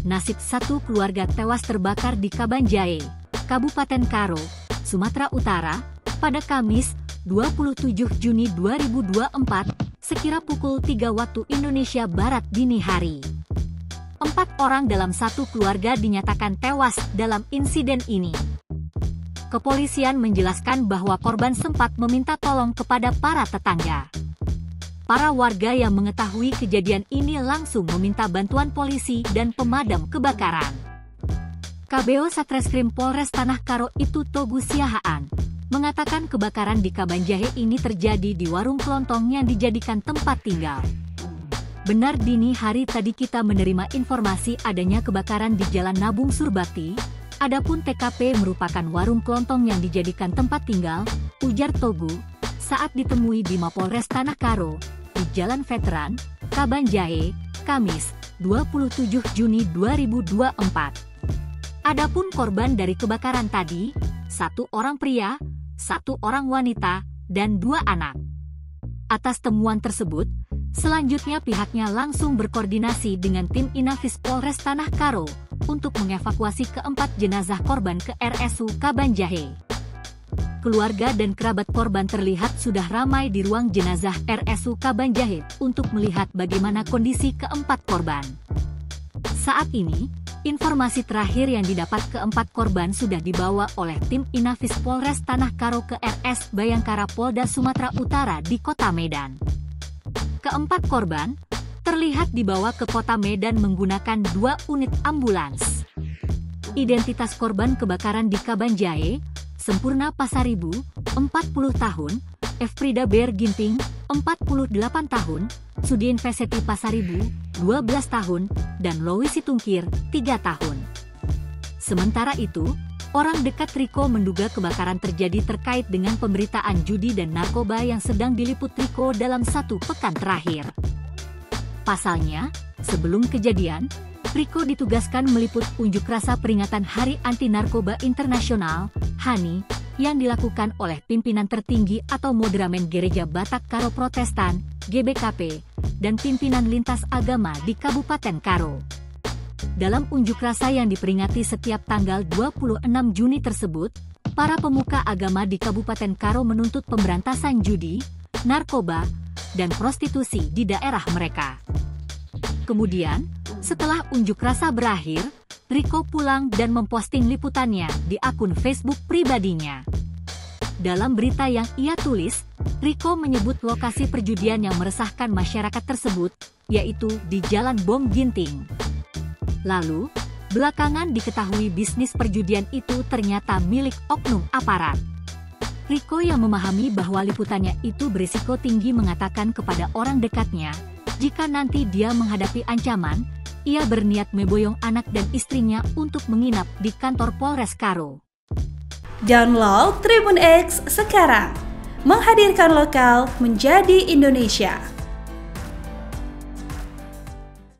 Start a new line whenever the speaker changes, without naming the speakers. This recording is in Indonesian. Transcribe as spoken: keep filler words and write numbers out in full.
nasib satu keluarga tewas terbakar di Kabanjahe, Kabupaten Karo, Sumatera Utara, pada Kamis, dua puluh tujuh Juni dua ribu dua puluh empat, sekira pukul tiga waktu Indonesia Barat dini hari. Empat orang dalam satu keluarga dinyatakan tewas dalam insiden ini. Kepolisian menjelaskan bahwa korban sempat meminta tolong kepada para tetangga. Para warga yang mengetahui kejadian ini langsung meminta bantuan polisi dan pemadam kebakaran. K B O Satreskrim Polres Tanah Karo itu Togu Siahaan mengatakan kebakaran di Kabanjahe ini terjadi di warung kelontong yang dijadikan tempat tinggal. Benar dini hari tadi kita menerima informasi adanya kebakaran di Jalan Nabung Surbakti, adapun T K P merupakan warung kelontong yang dijadikan tempat tinggal, ujar Togu, saat ditemui di Mapolres Tanah Karo, di Jalan Veteran, Kabanjahe, Kamis, dua puluh tujuh Juni dua ribu dua puluh empat. Adapun korban dari kebakaran tadi, satu orang pria, satu orang wanita, dan dua anak. Atas temuan tersebut, selanjutnya pihaknya langsung berkoordinasi dengan tim Inafis Polres Tanah Karo untuk mengevakuasi keempat jenazah korban ke R S U Kabanjahe. Keluarga dan kerabat korban terlihat sudah ramai di ruang jenazah R S U Kabanjahe untuk melihat bagaimana kondisi keempat korban. Saat ini, informasi terakhir yang didapat keempat korban sudah dibawa oleh tim Inafis Polres Tanah Karo ke R S Bayangkara Polda Sumatera Utara di Kota Medan. Keempat korban terlihat dibawa ke Kota Medan menggunakan dua unit ambulans. Identitas korban kebakaran di Kabanjahe, Sempurna Pasaribu, empat puluh tahun, Efrida Ber Ginting, empat puluh delapan tahun, Sudin Veseti Pasaribu, dua belas tahun, dan Lowi Situngkir, tiga tahun. Sementara itu, orang dekat Riko menduga kebakaran terjadi terkait dengan pemberitaan judi dan narkoba yang sedang diliput Riko dalam satu pekan terakhir. Pasalnya, sebelum kejadian, Riko ditugaskan meliput unjuk rasa peringatan Hari Anti Narkoba Internasional, H A N I, yang dilakukan oleh pimpinan tertinggi atau Modramen Gereja Batak Karo Protestan, G B K P, dan pimpinan lintas agama di Kabupaten Karo. Dalam unjuk rasa yang diperingati setiap tanggal dua puluh enam Juni tersebut, para pemuka agama di Kabupaten Karo menuntut pemberantasan judi, narkoba, dan prostitusi di daerah mereka. Kemudian, setelah unjuk rasa berakhir, Riko pulang dan memposting liputannya di akun Facebook pribadinya. Dalam berita yang ia tulis, Riko menyebut lokasi perjudian yang meresahkan masyarakat tersebut, yaitu di Jalan Bom Ginting. Lalu, belakangan diketahui bisnis perjudian itu ternyata milik oknum aparat. Riko yang memahami bahwa liputannya itu berisiko tinggi mengatakan kepada orang dekatnya, jika nanti dia menghadapi ancaman, ia berniat meboyong anak dan istrinya untuk menginap di kantor Polres Karo.
Download Tribun X sekarang, menghadirkan lokal menjadi Indonesia.